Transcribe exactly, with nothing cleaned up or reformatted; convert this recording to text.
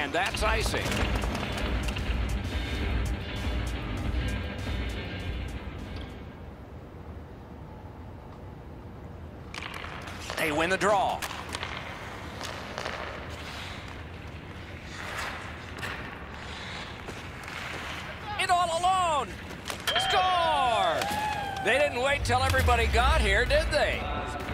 And that's icing. They win the draw. In all alone. Score! They didn't wait till everybody got here, did they?